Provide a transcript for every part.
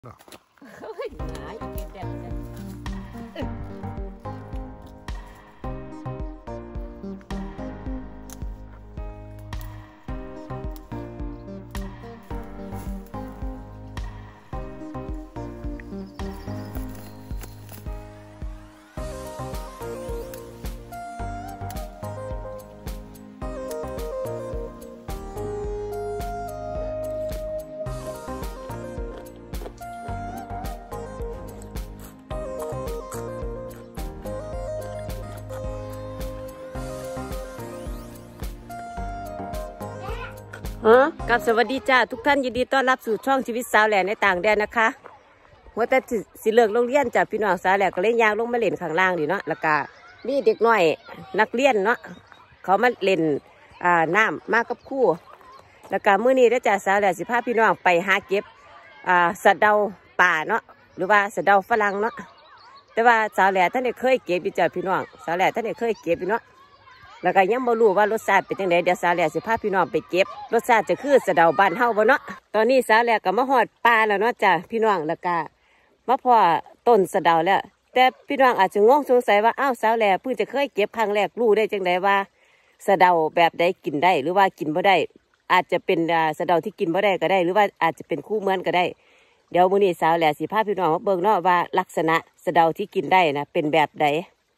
No. หาอยู่กินแต่กับสวัสดีจ้าทุกท่านยินดีต้อนรับสู่ช่องชีวิตสาวแหล่ในต่างแดนนะคะหัวแต่สิเลิกโรงเรียนจ้าพี่น้องสาวแหล่ก็เลยยางลงมาเล่นข้างล่างดิเนาะแล้วก็มีเด็กน้อยนักเรียนเนาะเขามาเล่นน้ำมากับครู่แล้วก็มื้อนี้ได้จ้าสาวแหล่สิพาพี่น้องไปหาเก็บสะเดาป่าเนาะหรือว่าสะเดาฝรั่งเนาะแต่ว่าสาวแหล่ท่านได้เคยเก็บจ้าพี่น้องสาวแหล่ท่านได้เคยเก็บเนาะแล้วก็ยังบ่รู้ว่ารสชาติเป็นจังไดเดี๋ยวสาวแหล่สิพาพี่น้องไปเก็บรสชาติจะคือสะเดาบ้านเฮาบ่เนาะตอนนี้สาวแหล่ก็มาฮอดป่าแล้วเนาะจ้ะพี่น้องแล้วก็มาพอต้นสะเดาแล้วแต่พี่น้องอาจจะงงสงสัยว่าอ้าวสาวแหล่เพิ่งจะเคยเก็บครั้งแรกรู้ได้จังไดว่าสะเดาแบบใดกินได้หรือว่ากินบ่ได้อาจจะเป็นสะเดาที่กินบ่ได้ก็ได้หรือว่าอาจจะเป็นคู่เหมือนก็ได้เดี๋ยวมื้อนี้สาวแหล่สิพาพี่น้องมาเบิ่งเนาะว่าลักษณะสะเดาที่กินได้นะเป็นแบบใด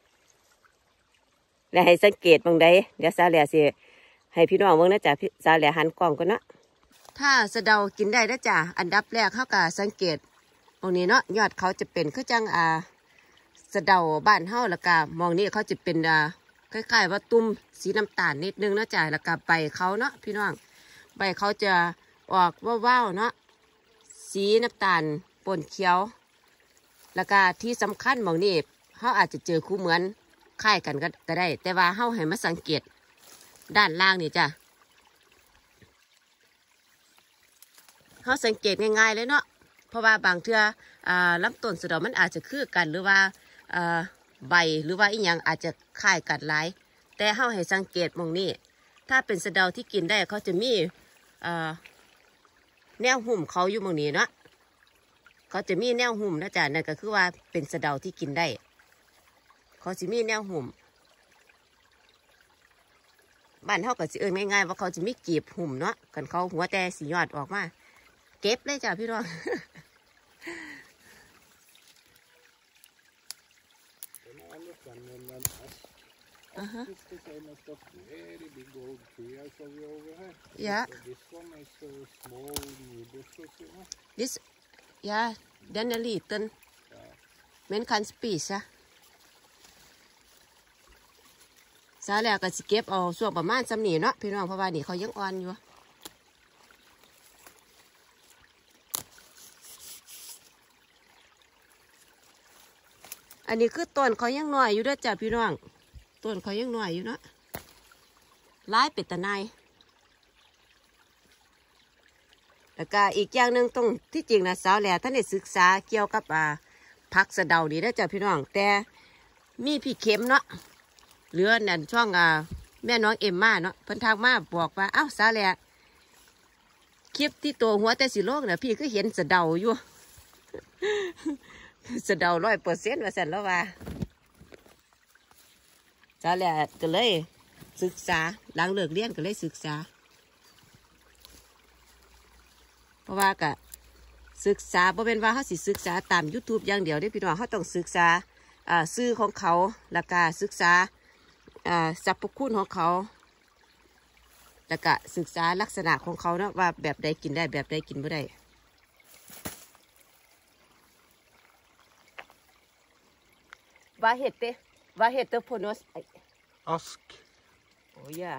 และให้สังเกตบางใดเดี๋ยวสาวแหล่สิให้พี่น้องเบิ่งนะจ๊ะสาวแหล่หันกล้องก่อนเนาะถ้าสะเดากินได้นะจ๊ะอันดับแรกเขาก็สังเกตตรงนี้เนาะยอดเขาจะเป็นคือจังสะเดาบ้านเฮาแล้วก็มองนี่เขาจะเป็นคล้ายๆว่าตุ้มสีน้ำตาลนิดนึงนะจ๊ะแล้วก็ใบเขาเนาะพี่น้องใบเขาจะออกว้าวๆเนาะสีน้ำตาลปนเขียวแล้วก็ที่สำคัญมองนี่เขาอาจจะเจอคู่เหมือนคล้ายกันก็ได้แต่ว่าเฮาให้มาสังเกตด้านล่างนี่จ้ะเฮาสังเกตง่ายๆเลยเนาะเพราะว่าบางเทื่อลำต้นสะเดามันอาจจะคือกันหรือว่าใบหรือว่าอีหยังอาจจะคล้ายกันหลายแต่เฮาให้สังเกตมองนี่ถ้าเป็นสะเดาที่กินได้เขาจะมีแนวหุ่มเขาอยู่มองนี้เนาะเขาจะมีแนวหุ่มนะจ๊ะนั่นก็คือว่าเป็นสะเดาที่กินได้เขาจะมีแนวหุ่มบ้านเขาก็จะง่ายๆว่าเขาจะมีกีบหุ่มเนาะกันเขาหัวแต่สียอดออกมาเก็บเลยจ้ะพี่น้อง Uh-huh. Very big old tree I saw you over here. Yeah. So this one is small new bushes, you know. This, yeah, then a little. Men kan spise. ซาแล้วก็สิเก็บเอาส่วนประมาณซ้ำนี่เนาะพี่น้องเพราะว่านี่เขายังอ่อนอยู่อันนี้คือต้นเขายังน้อยอยู่ด้วยจ้ะพี่น้องต้นเขายังน้อยอยู่เนาะร้ายเป็ดตะไนแล้วก็อีกอย่างหนึ่งตรงที่จริงนะสาวแหล่ท่านได้ศึกษาเกี่ยวกับผักสะเดานี่ด้วยจ้ะพี่น้องแต่มีพี่เข็มเนาะเหลือนั่นช่องแม่น้องเอ็มม่าเนาะเพิ่นทางมาบอกว่าอ้าวสาแหล่คลิปที่ตัวหัวแต่สิโลกเนี่ยพี่ก็เห็นสะเดาอยู่ สะเดา100%ว่าสั่นแล้วว่าสาแหล่ก็เลยศึกษาหลังเลิกเรียนก็เลยศึกษาเพราะว่าก็ศึกษาบ่เป็นว่าเขาสิศึกษาตาม YouTube อย่างเดียวได้พี่น้องเขาต้องศึกษาชื่อของเขาแล้วก็ศึกษาสรรพคุณของเขาแล้วก็ศึกษาลักษณะของเขาเนาะว่าแบบใดกินได้แบบใดกินไม่ได้ว่าเห็ดเต้ว่าเห็ดเต้โพนส Ask. Oh yeah.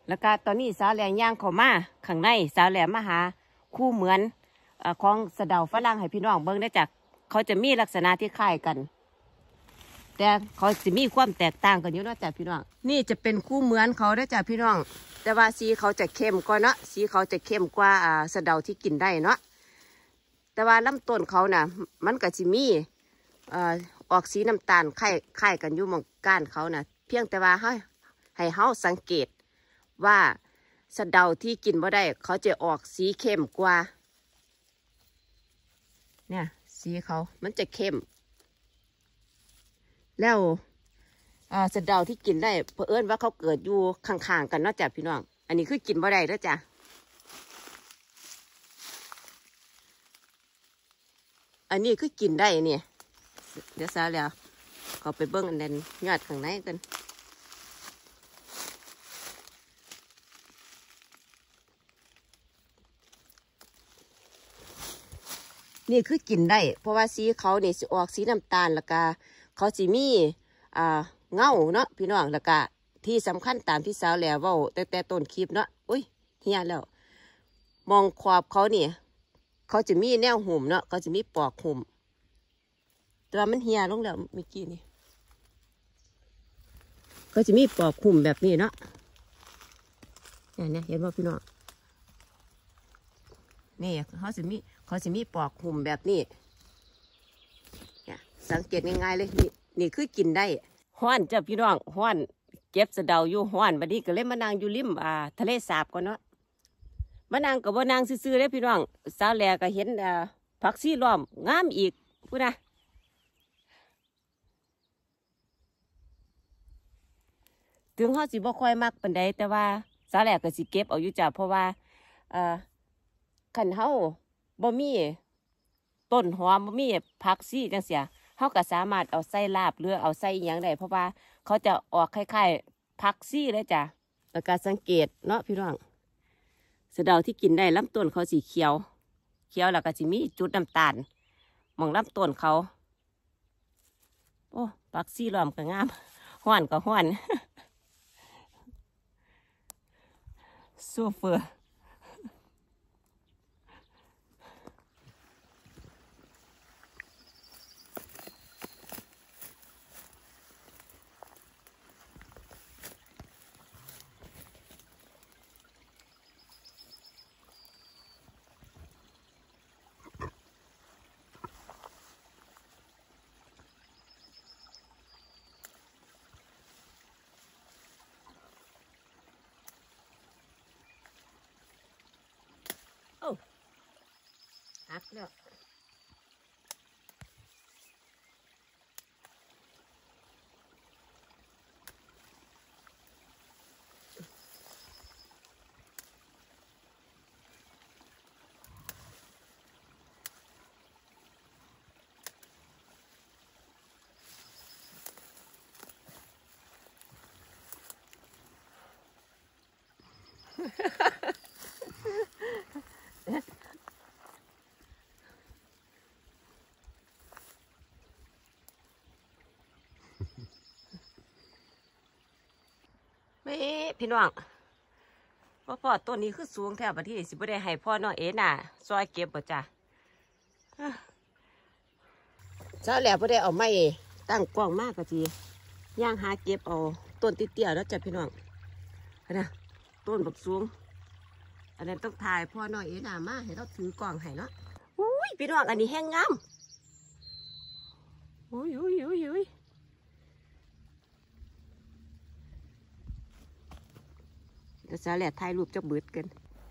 แล้วก็ตอนนี้สาวแหลมย่างเข้ามาข้างในสาวแหลมมาหาคู่เหมือนของสะเดาฝรั่งให้พี่น้องเบิ่งได้จากเขาจะมีลักษณะที่คล้ายกันแต่เขาจะมีความแตกต่างกันอยู่เนาะจ้ะพี่น้องนี่จะเป็นคู่เหมือนเขาได้จ้ะพี่น้องแต่ว่าสีเขาจะเข้มกว่าเนาะสีเขาจะเข้มกว่าสะเดาที่กินได้เนาะแต่ว่าลำต้นเขาน่ะมันก็จะมีออกสีน้ำตาลคล้ายกันอยู่หม่องก้านเขาน่ะเพียงแต่ว่าให้เฮาสังเกตว่าสะเดาที่กินบ่ได้เขาจะออกสีเข้มกว่าเนี่ยสีเขามันจะเข้มแล้วสะเดาที่กินได้เผอิญว่าเขาเกิดอยู่ข้างๆกันเนาะจ้ะพี่น้องอันนี้คือกินบ่ได้แล้วจ้ะอันนี้คือกินได้เนี่ยเดี๋ยวซะแล้วเขาไปเบิ้งอันนั้นยอดข้างในกันนี่คือกินได้เพราะว่าสีเขาเนี่ยสิออกสีน้ำตาลแล้วก็เขาสิมีเงาเนาะพี่น้องแล้วก็ที่สำคัญตามที่สาวแหล่เว้าแต่ต้นคลิปเนาะอุ้ยเฮียแล้วมองขอบเขาเนี่ยเขาจะมีแนวหุ่มเนาะเขาจะมีปอกหุ่มแต่ว่ามันเฮียลงแล้วเมื่อกี้นี่เขาจะมีปอกหุ่มแบบนี้เนาะเนี่ยเห็นว่าพี่น้องนี่เขาจะมีปอกหุ่มแบบนี้เนี่ยสังเกตง่ายๆเลยนี่คือกินได้ห้อนจ้ะพี่น้องห้อนเก็บสะเดาอยู่ห้อนบัดนี้ก็เลยมานั่งอยู่ริมทะเลสาบก่อนเนาะมานั่งกับว่านั่งซื่อๆเลยพี่น้องสาวแหล่ก็เห็นผักชีล้อมงามอีกพูดนะถึงเขาสิบ่ค่อยมักปานใดแต่ว่าสาวแหล่ก็สิเก็บเอาอยู่จ้ะเพราะว่าคันเฮาบ่มีต้นหอมบ่มีผักชีจังเสียเฮาก็สามารถเอาใส่ลาบหรือเอาใส่หยังได้เพราะว่าเขาจะออกคล้ายๆผักชีเลยจ้ะแล้วก็สังเกตเนาะพี่น้องสะเดาที่กินได้ลำต้นเขาสีเขียวแล้วก็สิมีจุดน้ำตาลมองลำต้นเขาโอ้ผักชีล้อมก็งามห้อนก็ห้อนซูเฟอร์โอ้หักแล้วไม่พี่น้องพ่อต้นนี้คือสูงแถวประเทศสิบ่ได้ให้พ่อน้องเอ๋น่ะซอยเก็บบ่จ้ะเช้าแล้วบ่ได้เอาไม้ตั้งกว้างมากกะทีย่างหาเก็บเอาต้นเตี้ยๆแล้วจ้ะพี่น้องนะต้นบักสูงอันนั้นต้องถ่ายพ่อน้องเอ๋น่ะมาให้เราถือกล่องให้เนาะอุ้ยพี่น้องอันนี้แห้งงามอุ้ยเดี๋ยวสาวแหล่ถ่ายรูปจะเบิดกัน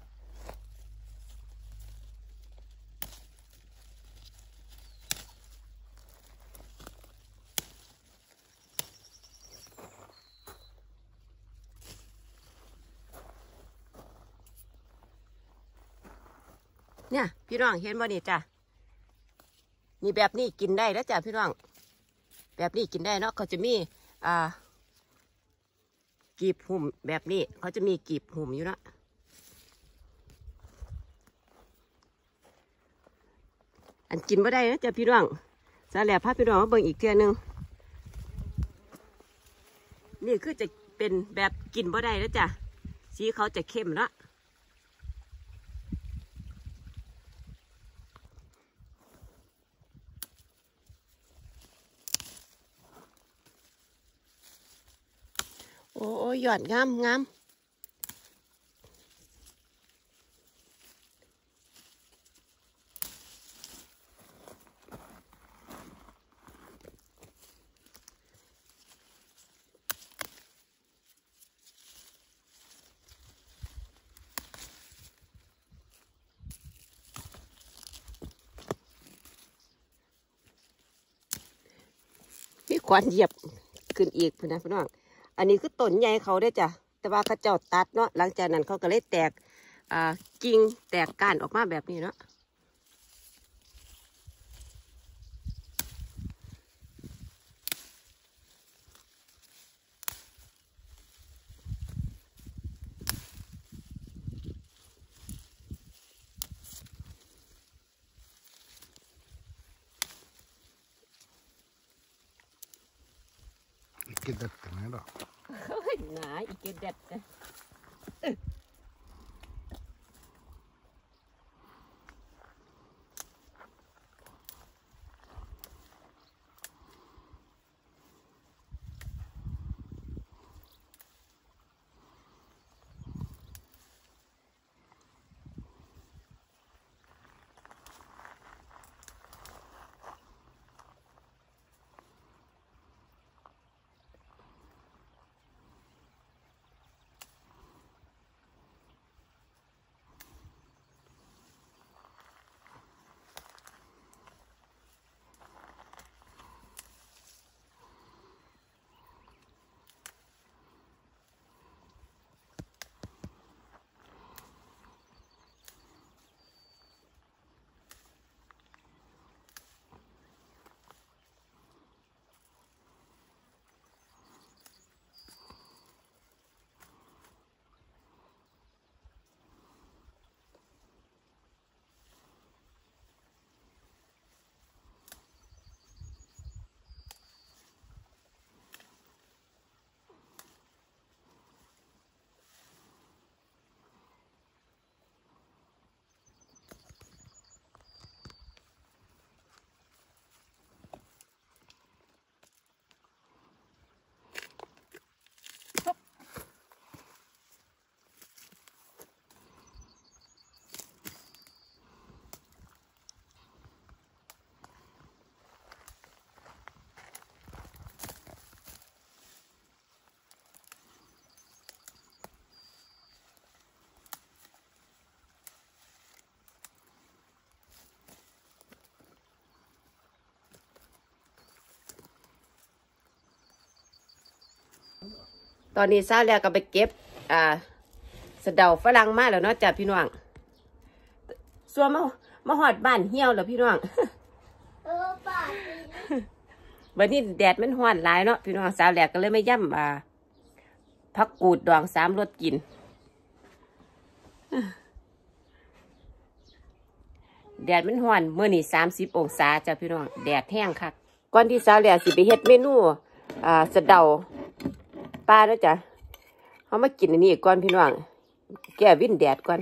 เนี่ยพี่น้องเห็นบ่นี่จ้ะนี่แบบนี้กินได้แล้วจ้ะพี่น้องแบบนี้กินได้เนาะเขาจะมีกีบหุ่มแบบนี้เขาจะมีกีบหุ่มอยู่นะอันกินไม่ได้นะจ้ะพี่น้องสาแหล่พาพี่น้องมาเบิ่งอีกเทื่อนึงนี่คือจะเป็นแบบกินไม่ได้แล้วจ้ะสีเขาจะเข้มเนาะโอ้ยหยอดงามงามมีควันเหยียบขึ้นอีกพี่นะพี่น้องอันนี้คือต้นใหญ่เขาได้จ้ะแต่ว่าเขาเจ้าตัดเนาะหลังจากนั้นเขาก็เลยแตกกิ่งแตกก้านออกมาแบบนี้เนาะ Ikke dette mer, da. Nei, ikke dette. ตอนนี้ซาแล้วก็ไปเก็บสะเดาฝรั่งมาแล้วเนาะจ้ะพี่น้องส่วนมาหอดบ้านเหี่ยวแล้วพี่น้องวันนี้แดดมันร้อนหลายเนาะพี่น้องสาวแหลกก็เลยไม่ย่ำผักกูดดอง3 รสกินแดดมันร้อนเมื่อนี่30 องศาจ้ะพี่น้องแดดแห้งคักก่อนที่สาวแหลกสิไปเฮ็ดเมนูสะเดาปลาแล้วจ้ะเขามากินอันนี้ก่อนพี่น้องแก้วินแดดก่อน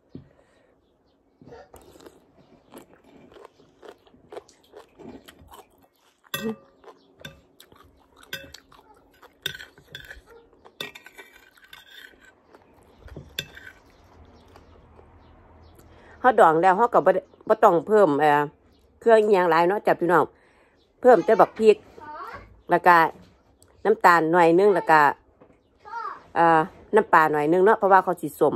เขาดองแล้วเขาก็บ่ต้องเพิ่มเครื่องอย่างไรเนาะจ้ะพี่น้องเพิ่มแต่บักพริกแล้วก็น้ำตาลหน่อยนึงแล้วก็น้ำปลาหน่อยนึงเนาะเพราะว่าเขาสีส้ม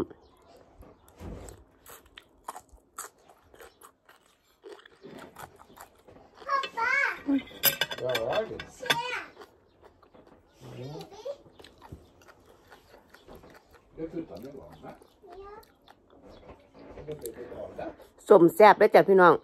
ส้มแซ่บแล้วจ้ะพี่น้อง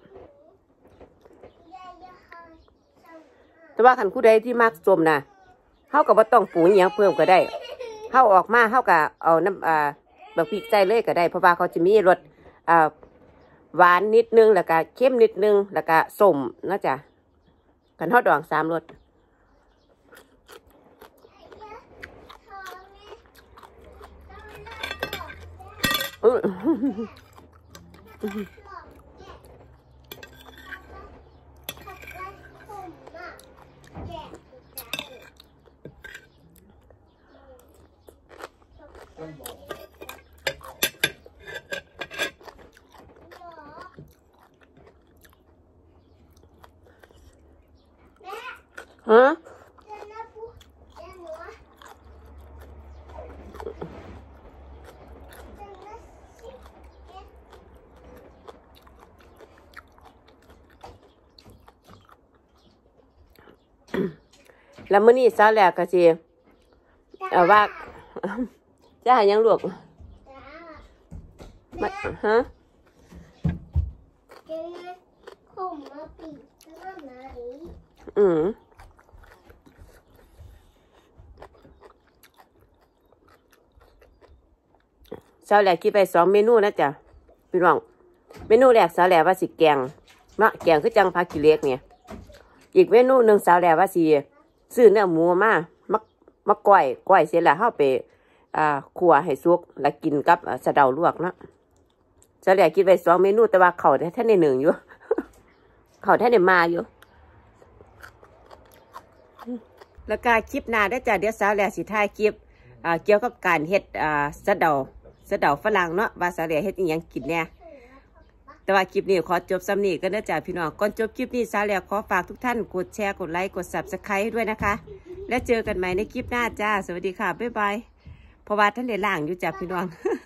แต่ว่าคันผู้ใดที่มักส้มนะเขาก็บ่ต้องปรุงอหยังเพิ่มก็ได้เขาออกมาเขาก็เอาน้ำบักพริกใส่เลยก็ได้เพราะว่าเขาจะมีรสหวานนิดนึงแล้วก็เค็มนิดนึงแล้วก็ส้มนะจ๊ะกันทอดดอง3 รสฮะแล้วมื้อนี้ซะแล้วก็สิว่าจะหายังลวกฮะซะแล้วคิดไป2 เมนูนะจ๊ะพี่น้องเมนูแรกซะแล้วว่าสิแกงเนาะแกงคือจังผักขี้เหล็กเนี่ยอีกเมนูหนึ่งซะแล้วว่าสิซื้อเนื้อหมูมาก้อยเสร็จแล้วเฮาไปคั่วให้สุกแล้วกินกับสะเดาลวกเนาะซะแล้วคิดไป2 เมนูแต่ว่าเขาท่านใน1อยู่ เขาท่านในมาอยู่แล้วก็คลิปหน้าได้จ้ะเดี๋ยวสาวแหล่สิถ่ายคลิปเกี่ยวกับการเฮ็ดสะเดาฝรั่งเนาะว่าสาวแหล่เฮ็ดอีหยังกินแน่แต่ว่าคลิปนี้ขอจบซ้ำนี้ก็เด้อจ้ะพี่น้องก่อนจบคลิปนี้สาวแหล่ขอฝากทุกท่านกดแชร์กดไลค์กด Subscribe ด้วยนะคะแล้วเจอกันใหม่ในคลิปหน้าจ้าสวัสดีค่ะบ๊ายบายเพราะว่าท่านได้ล่างอยู่จ้ะพี่น้อง